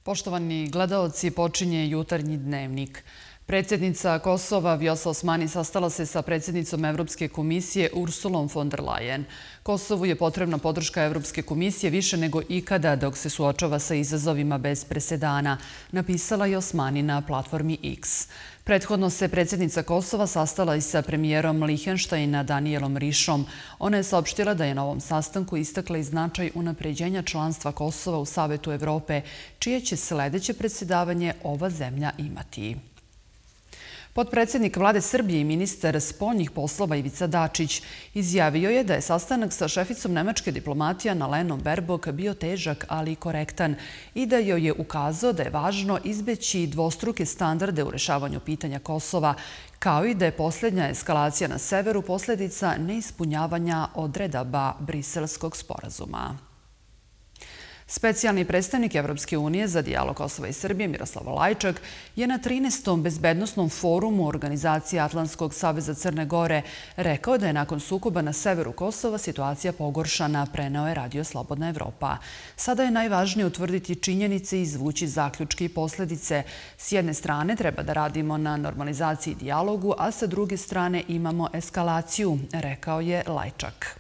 Poštovani gledaoci, počinje jutarnji dnevnik. Predsjednica Kosova Vjosa Osmani sastala se sa predsjednicom Evropske komisije Ursulom von der Leyen. Kosovu je potrebna podrška Evropske komisije više nego ikada dok se suočava sa izazovima bez presedana, napisala je Osmani na platformi X. Prethodno se predsjednica Kosova sastala i sa premijerom Lihenštajna Danijelom Rišom. Ona je saopštila da je na ovom sastanku istakla i značaj unapređenja članstva Kosova u Savetu Evrope, čije će sledeće predsjedavanje ova zemlja imati. Potpredsjednik vlade Srbije i ministar spoljnih poslova Ivica Dačić izjavio je da je sastanak sa šeficom nemačke diplomatije Annalenom Baerbock bio težak, ali i korektan i da joj je ukazao da je važno izbeći dvostruke standarde u rešavanju pitanja Kosova, kao i da je posljednja eskalacija na severu posljedica neispunjavanja odredaba Briselskog sporazuma. Specijalni predstavnik Evropske unije za dijalog Kosova i Srbije Miroslav Lajčak je na 13. bezbednosnom forumu Organizacije Atlantskog saveza Crne Gore rekao da je nakon sukoba na severu Kosova situacija pogoršana, preneo je Radio Slobodna Evropa. Sada je najvažnije utvrditi činjenice i izvući zaključke i posljedice. S jedne strane treba da radimo na normalizaciji i dijalogu, a sa druge strane imamo eskalaciju, rekao je Lajčak.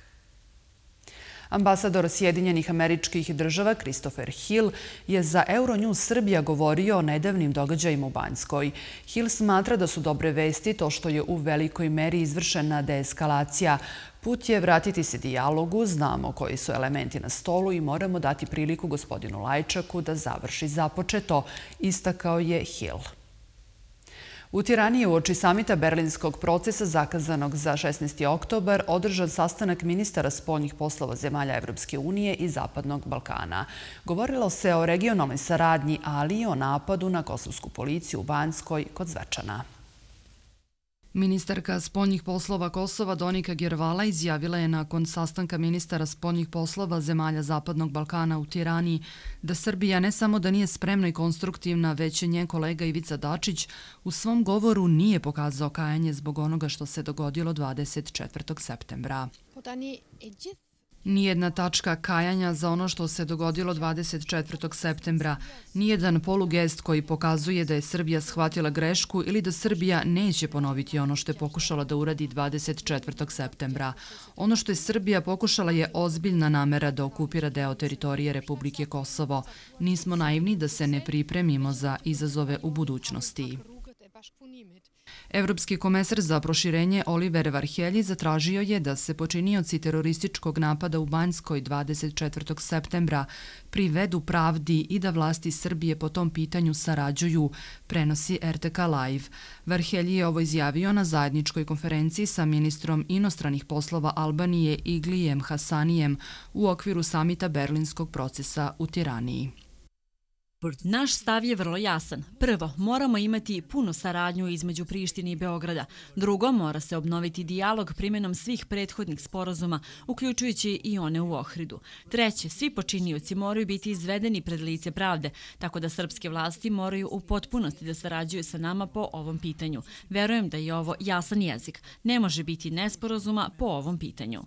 Ambasador Sjedinjenih Američkih Država Christopher Hill je za Euronews Srbija govorio o nedavnim događajima u Banjskoj. Hill smatra da su dobre vesti to što je u velikoj meri izvršena deeskalacija. Put je vratiti se dijalogu, znamo koji su elementi na stolu i moramo dati priliku gospodinu Lajčaku da završi započeto, istakao je Hill. U Tirani je uoči samita berlinskog procesa zakazanog za 16. oktobar održan sastanak ministara spoljnih poslova zemalja Evropske unije i Zapadnog Balkana. Govorilo se o regionalnoj saradnji, ali i o napadu na kosovsku policiju u Banjskoj kod Zvečana. Ministarka spoljnih poslova Kosova Donika Gervala izjavila je nakon sastanka ministara spoljnih poslova zemalja Zapadnog Balkana u Tirani da Srbija ne samo da nije spremna i konstruktivna, već je njen kolega Ivica Dačić u svom govoru nije pokazao kajanje zbog onoga što se dogodilo 24. septembra. Nijedna tačka kajanja za ono što se dogodilo 24. septembra, nijedan polugest koji pokazuje da je Srbija shvatila grešku ili da Srbija neće ponoviti ono što je pokušala da uradi 24. septembra. Ono što je Srbija pokušala je ozbiljna namera da okupira deo teritorije Republike Kosovo. Nismo naivni da se ne pripremimo za izazove u budućnosti. Evropski komesar za proširenje Oliver Varhelji zatražio je da se počinioci terorističkog napada u Banjskoj 24. septembra privedu pravdi i da vlasti Srbije po tom pitanju sarađuju, prenosi RTK Live. Varhelji je ovo izjavio na zajedničkoj konferenciji sa ministrom inostranih poslova Albanije Iglijem Hasanijem u okviru samita berlinskog procesa u Tiraniji. Naš stav je vrlo jasan. Prvo, moramo imati punu saradnju između Prištine i Beograda. Drugo, mora se obnoviti dijalog primjenom svih prethodnih sporazuma, uključujući i one u Ohridu. Treće, svi počinioci moraju biti izvedeni pred lice pravde, tako da srpske vlasti moraju u potpunosti da sarađuju sa nama po ovom pitanju. Verujem da je ovo jasan jezik. Ne može biti nesporazuma po ovom pitanju.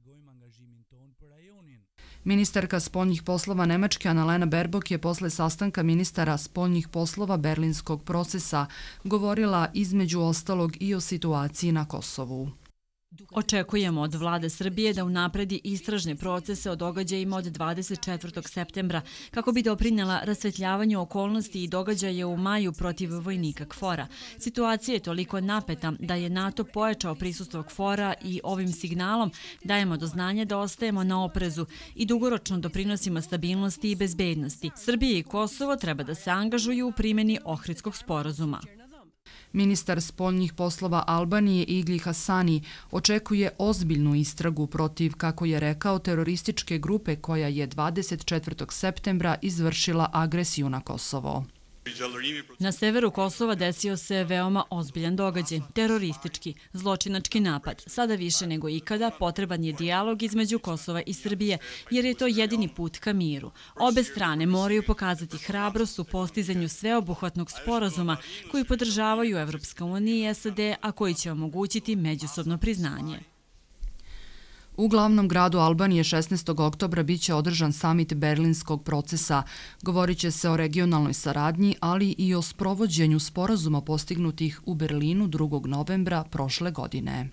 Ministarka spoljnih poslova Nemačke Annalena Baerbock je posle sastanka ministara spoljnih poslova berlinskog procesa govorila između ostalog i o situaciji na Kosovu. Očekujemo od vlade Srbije da unapredi istražne procese o događajima od 24. septembra kako bi doprinjela rasvetljavanju okolnosti i događaja u maju protiv vojnika KFOR-a. Situacija je toliko napeta da je NATO pojačao prisustvo KFOR-a i ovim signalom dajemo do znanja da ostajemo na oprezu i dugoročno doprinosimo stabilnosti i bezbednosti. Srbija i Kosovo treba da se angažuju u primjeni Ohridskog sporazuma. Ministar spoljnih poslova Albanije Igli Hasani očekuje ozbiljnu istragu protiv, kako je rekao, terorističke grupe koja je 24. septembra izvršila agresiju na Kosovo. Na severu Kosova desio se veoma ozbiljan događaj, teroristički, zločinački napad. Sada više nego ikada potreban je dijalog između Kosova i Srbije, jer je to jedini put ka miru. Obe strane moraju pokazati hrabrost u postizanju sveobuhvatnog sporazuma koji podržavaju Evropska unija i SAD, a koji će omogućiti međusobno priznanje. U glavnom gradu Albanije 16. oktobra biće održan samit Berlinskog procesa. Govorit će se o regionalnoj saradnji, ali i o sprovođenju sporazuma postignutih u Berlinu 2. novembra prošle godine.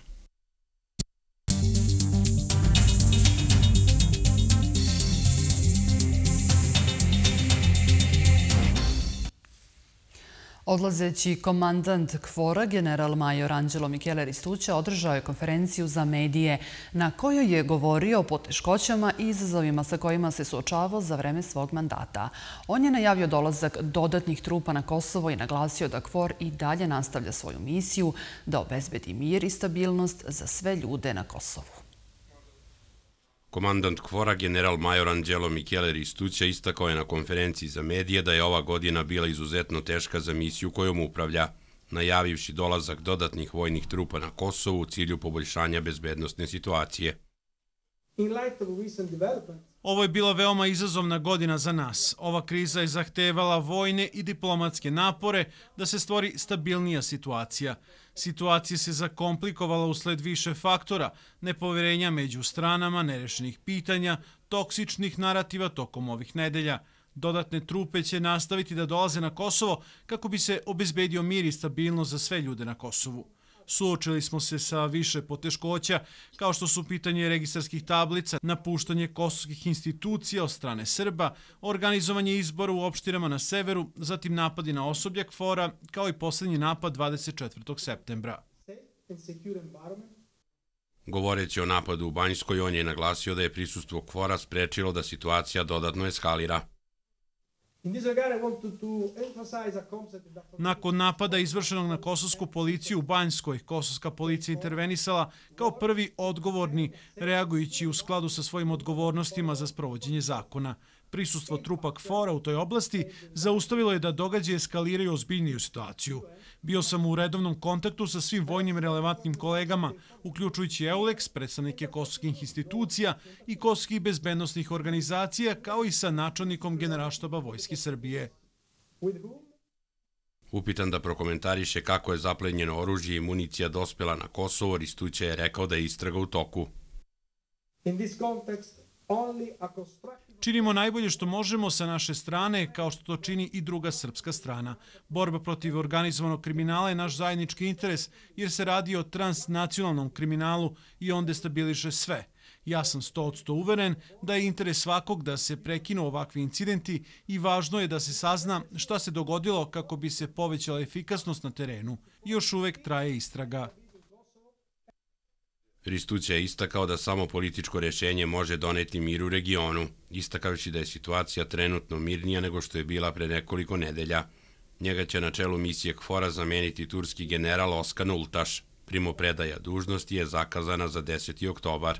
Odlazeći komandant KFOR-a, general major Anđelo Michele Ristuća, održao je konferenciju za medije na kojoj je govorio o poteškoćama i izazovima sa kojima se suočavao za vreme svog mandata. On je najavio dolazak dodatnih trupa na Kosovo i naglasio da KFOR i dalje nastavlja svoju misiju da obezbedi mir i stabilnost za sve ljude na Kosovu. Komandant KFOR-a, general major Anđelo Michele Ristuća, istakao je na konferenciji za medije da je ova godina bila izuzetno teška za misiju kojom upravlja, najavivši dolazak dodatnih vojnih trupa na Kosovu u cilju poboljšanja bezbednosne situacije. Ovo je bila veoma izazovna godina za nas. Ova kriza je zahtevala vojne i diplomatske napore da se stvori stabilnija situacija. Situacija se zakomplikovala usled više faktora, nepoverenja među stranama, nerešenih pitanja, toksičnih narativa tokom ovih nedelja. Dodatne trupe će nastaviti da dolaze na Kosovo kako bi se obezbedio mir i stabilnost za sve ljude na Kosovu. Suočili smo se sa više poteškoća, kao što su pitanje registarskih tablica, napuštanje kosovskih institucija od strane Srba, organizovanje izbora u opštinama na severu, zatim napadi na osoblje KFOR-a, kao i posljednji napad 24. septembra. Govoreći o napadu u Banjskoj, on je naglasio da je prisustvo KFOR-a sprečilo da situacija dodatno eskalira. Nakon napada izvršenog na kosovsku policiju u Banjskoj, kosovska policija intervenisala kao prvi odgovorni, reagujući u skladu sa svojim odgovornostima za sprovođenje zakona. Prisustvo trupa KFOR-a u toj oblasti zaustavilo je da događaje eskaliraju ozbiljniju situaciju. Bio sam u redovnom kontaktu sa svim vojnim relevantnim kolegama, uključujući EULEX, predstavnike kosovskih institucija i kosovskih bezbednosnih organizacija, kao i sa načelnikom Generalštaba Vojske Srbije. Upitan da prokomentariše kako je zaplenjeno oružje i municija dospela na Kosovo, Ristuća je rekao da je istraga u toku. Činimo najbolje što možemo sa naše strane, kao što to čini i druga srpska strana. Borba protiv organizovanog kriminala je naš zajednički interes, jer se radi o transnacionalnom kriminalu i on destabiliše sve. Ja sam 100% uveren da je interes svakog da se prekinu ovakvi incidenti i važno je da se sazna šta se dogodilo kako bi se povećala efikasnost na terenu. Još uvek traje istraga. Ristuća je istakao da samo političko rješenje može doneti mir u regionu, istakavši da je situacija trenutno mirnija nego što je bila pre nekoliko nedelja. Njega će na čelu misije KFOR-a zameniti turski general Oskan Ultaš. Primopredaja dužnosti je zakazana za 10. oktobar.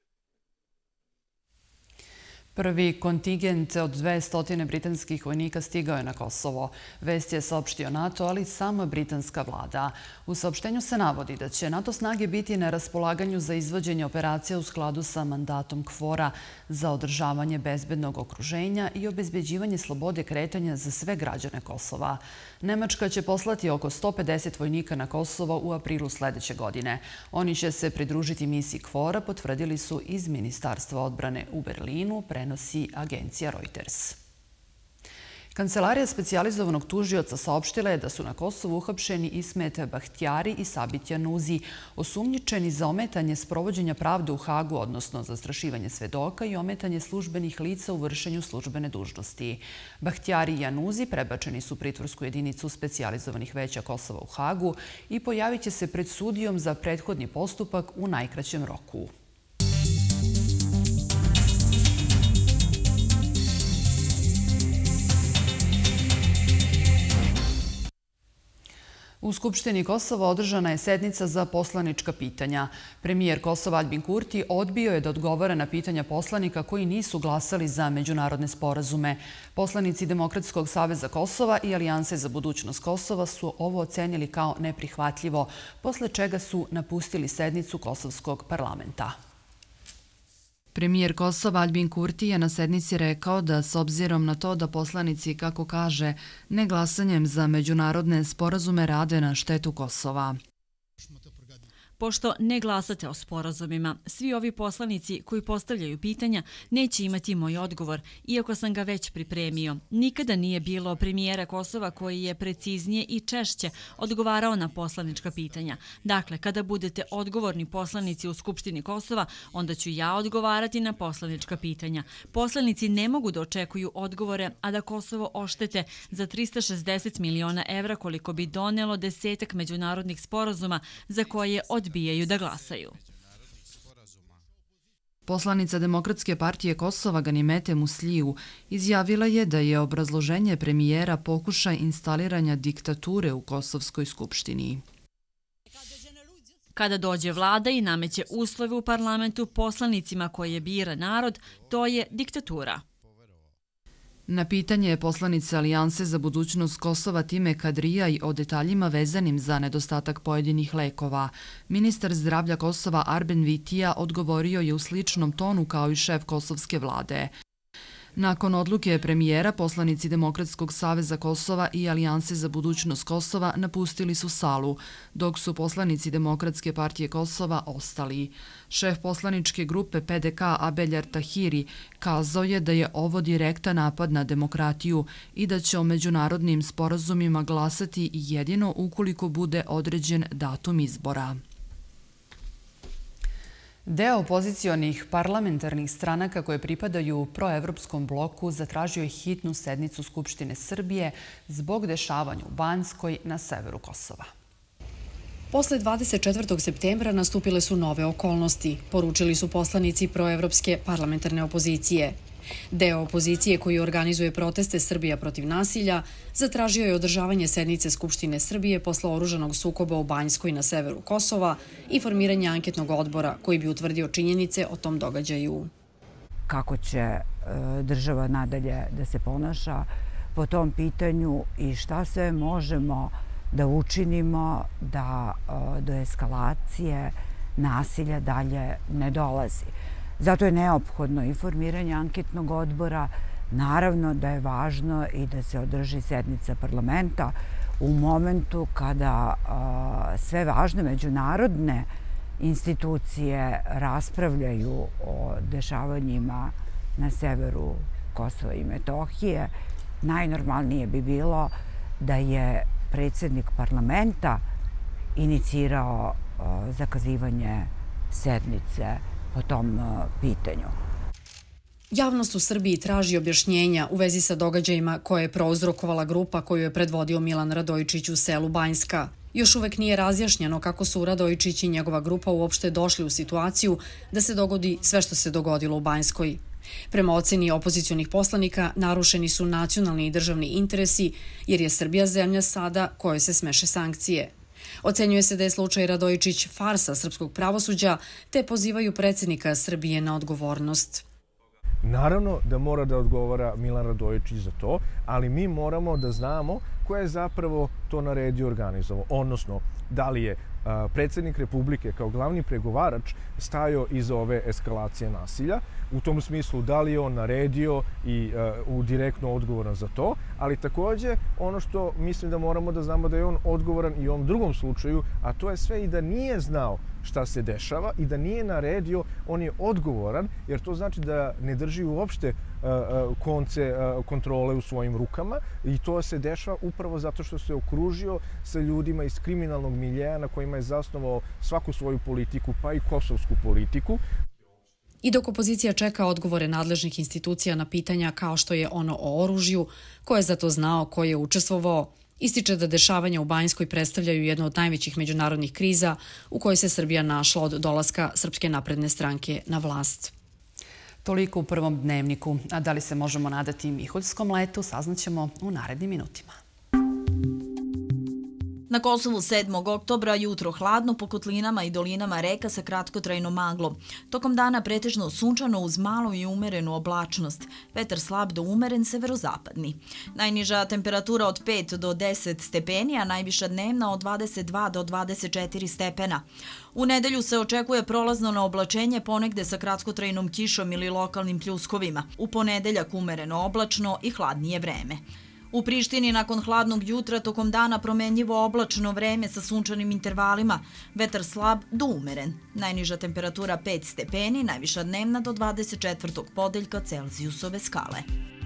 Prvi kontingent od 200 britanskih vojnika stigao je na Kosovo. Vest je saopštio NATO, ali sama britanska vlada. U saopštenju se navodi da će NATO snage biti na raspolaganju za izvođenje operacija u skladu sa mandatom KFOR-a za održavanje bezbednog okruženja i obezbeđivanje slobode kretanja za sve građane Kosova. Nemačka će poslati oko 150 vojnika na Kosovo u aprilu sledeće godine. Oni će se pridružiti misiji KFOR-a, potvrdili su iz Ministarstva odbrane u Berlinu, prenosi agencija Reuters. Kancelarija specijalizovanog tužioca saopštila je da su na Kosovu uhapšeni Ismet Bahtjari i Sabit Januzi, osumnjičeni za ometanje sprovođenja pravde u Hagu, odnosno zastrašivanje svedoka i ometanje službenih lica u vršenju službene dužnosti. Bahtjari i Januzi prebačeni su u pritvorsku jedinicu specijalizovanih veća Kosova u Hagu i pojavit će se pred sudijom za prethodni postupak u najkraćem roku. U Skupštini Kosova održana je sednica za poslanička pitanja. Premijer Kosova Aljbin Kurti odbio je da odgovara na pitanja poslanika koji nisu glasali za međunarodne sporazume. Poslanici Demokratskog saveza Kosova i Alijanse za budućnost Kosova su ovo ocenili kao neprihvatljivo, posle čega su napustili sednicu Kosovskog parlamenta. Premijer Kosova Aljbin Kurti je na sednici rekao da s obzirom na to da poslanici, kako kaže, neglasanjem za međunarodne sporazume rade na štetu Kosova. pošto ne glasate o sporazumima. Svi ovi poslanici koji postavljaju pitanja neće imati moj odgovor, iako sam ga već pripremio. Nikada nije bilo premijera Kosova koji je preciznije i češće odgovarao na poslanička pitanja. Dakle, kada budete odgovorni poslanici u Skupštini Kosova, onda ću ja odgovarati na poslanička pitanja. Poslanici ne mogu da očekuju odgovore, a da Kosovo oštete za 360 miliona evra koliko bi donelo 10 međunarodnih sporazuma za koje odbijaju da glasaju. Poslanica Demokratske partije Kosova Ganimete Musliju izjavila je da je obrazloženje premijera pokušaj instaliranja diktature u Kosovskoj skupštini. Kada dođe vlada i nameće uslove u parlamentu poslanicima koje bira narod, to je diktatura. Na pitanje poslanice Alijanse za budućnost Kosova Time Kadrija i o detaljima vezanim za nedostatak pojedinih lekova, ministar zdravlja Kosova Arben Vitija odgovorio je u sličnom tonu kao i šef kosovske vlade. Nakon odluke premijera, poslanici Demokratskog saveza Kosova i Alijanse za budućnost Kosova napustili su salu, dok su poslanici Demokratske partije Kosova ostali. Šef poslaničke grupe PDK Abeljar Tahiri kazao je da je ovo direktan napad na demokratiju i da će o međunarodnim sporazumima glasati jedino ukoliko bude određen datum izbora. Deo opozicionih parlamentarnih stranaka koje pripadaju proevropskom bloku zatražio je hitnu sednicu Skupštine Srbije zbog dešavanja u Banjskoj na severu Kosova. Posle 24. septembra nastupile su nove okolnosti, poručili su poslanici proevropske parlamentarne opozicije. Deo opozicije koji organizuje proteste Srbija protiv nasilja zatražio je održavanje sednice Skupštine Srbije posle oružanog sukoba u Banjskoj na severu Kosova i formiranje anketnog odbora koji bi utvrdio činjenice o tom događaju. Kako će država nadalje da se ponaša po tom pitanju i šta sve možemo da učinimo da do eskalacije nasilja dalje ne dolazi. Zato je neophodno i formiranje anketnog odbora. Naravno da je važno i da se održi sednica parlamenta u momentu kada sve važne međunarodne institucije raspravljaju o dešavanjima na severu Kosova i Metohije. Najnormalnije bi bilo da je predsjednik parlamenta inicirao zakazivanje sednice po tom pitanju. Javnost u Srbiji traži objašnjenja u vezi sa događajima koje je prouzrokovala grupa koju je predvodio Milan Radojičić u selu Banjska. Još uvek nije razjašnjeno kako su Radojičić i njegova grupa uopšte došli u situaciju da se dogodi sve što se dogodilo u Banjskoj. Prema oceni opozicionih poslanika, narušeni su nacionalni i državni interesi jer je Srbija zemlja sada kojoj se smeše sankcije. Ocenjuje se da je slučaj Radojičić farsa srpskog pravosuđa, te pozivaju predsjednika Srbije na odgovornost. Naravno da mora da odgovara Milan Radojičić za to, ali mi moramo da znamo ko je zapravo to naredio i organizovao. Odnosno, da li je predsjednik Republike kao glavni pregovarač stajao iza ove eskalacije nasilja. U tom smislu da li je on naredio i direktno odgovoran za to, ali također ono što mislim da moramo da znamo da je on odgovoran i u ovom drugom slučaju, a to je sve i da nije znao šta se dešava i da nije naredio, on je odgovoran, jer to znači da ne drži uopšte konce kontrole u svojim rukama i to se dešava upravo zato što se okružio sa ljudima iz kriminalnog miljeja na kojima je zasnovao svaku svoju politiku, pa i kosovsku politiku. I dok opozicija čeka odgovore nadležnih institucija na pitanja kao što je ono o oružju, ko je za to znao, ko je učestvovao, ističe da dešavanja u Banjskoj predstavljaju jednu od najvećih međunarodnih kriza u kojoj se Srbija našla od dolaska Srpske napredne stranke na vlast. Toliko u prvom dnevniku. A da li se možemo nadati miholjskom letu, saznaćemo u narednim minutima. Na Kosovu 7. oktobra jutro hladno po kotlinama i dolinama reka sa kratkotrajnom maglom. Tokom dana pretežno sunčano uz malu i umerenu oblačnost. Vetar slab do umeren severozapadni. Najniža temperatura od 5 do 10 stepeni, a najviša dnevna od 22 do 24 stepena. U nedelju se očekuje prolazno na oblačenje ponegde sa kratkotrajnom kišom ili lokalnim pljuskovima. U ponedeljak umereno oblačno i hladnije vreme. U Prištini nakon hladnog jutra tokom dana promenljivo oblačno vreme sa sunčanim intervalima, vetar slab do umeren. Najniža temperatura 5 stepeni, najviša dnevna do 24. podeljka Celzijusove skale.